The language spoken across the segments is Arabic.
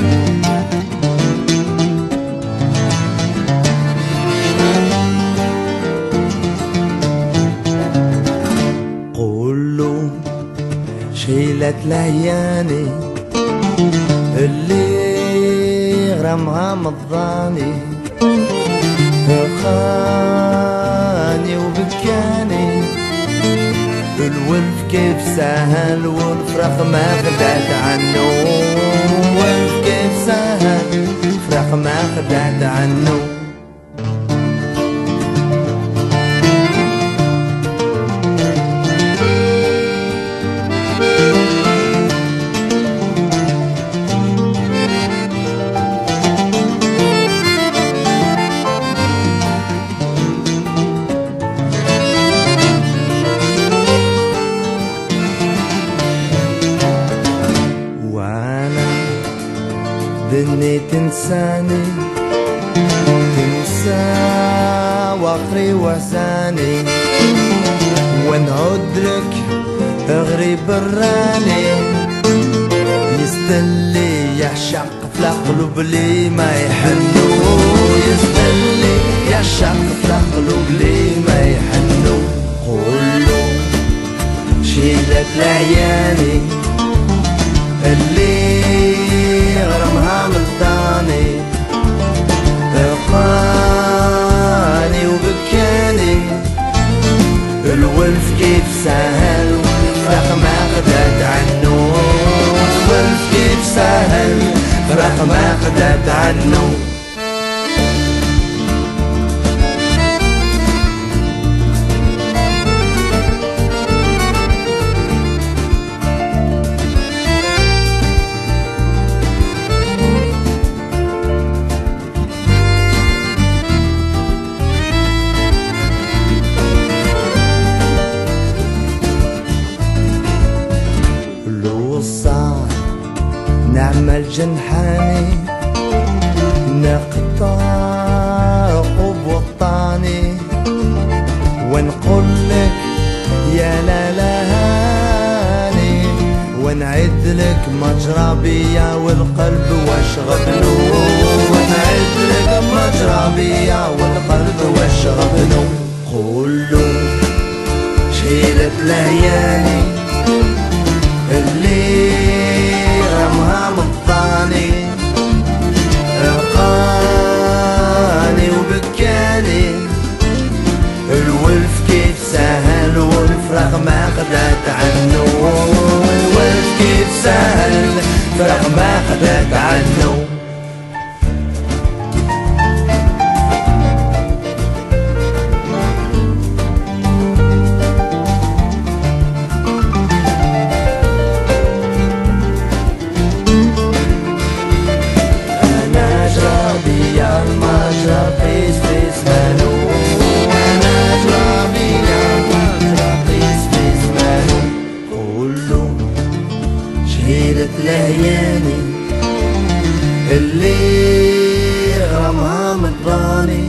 قولوا شيلت لهياني اللي غرامها مضاني خاني وبكاني الولف كيف سهل والفرخ ما خدعت عنه والولف كيف سهل الفرخ ما خدعت عنه دني تنساني تنسى وقري وحساني ونعود لك غريب الراني يستلي يعشق في القلوب لي ما يحنو يستلي يعشق في القلوب لي ما يحنو قولو شيلت لعياني اللي غرامها مضاني خاني وبكاني الولف كيف سهل والفرخ ما خدات عنه الولف كيف سهل الفرخ ما خدات عنه نعمل جنحاني نقطع عقب وطاني ونقول لك يا لا لهاني ونعد لك مجرى بيا والقلب واشغب له ونعد لك مجرى بيا والقلب واشغب له قولوا شيلت لهياني اللي غرامها مضاني خاني وبكاني الولف كيف سهل والفرخ ما خدات عنه الولف كيف سهل الفرخ ما خدات عنه المجرى قيس في زمانو وانا اجرى المجرى قيس في زمانو قولو شهيدة لهياني اللي غرامها مضاني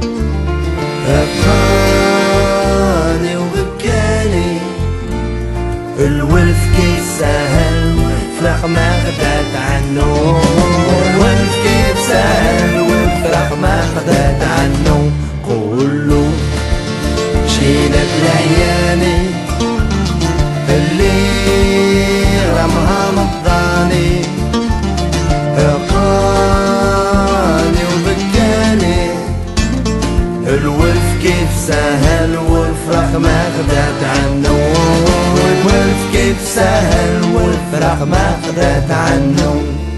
خاني وبكاني الولف كيف سهل والفرخ ما خدات عنه الولف كيف سهل والفرخ ما خدات عنه قولو شيلت لعياني اللي غرامها مضاني خاني وبكاني الولف كيف سهل والفرخ ما خدات عنه الولف كيف سهل والفرخ ما خدات عنه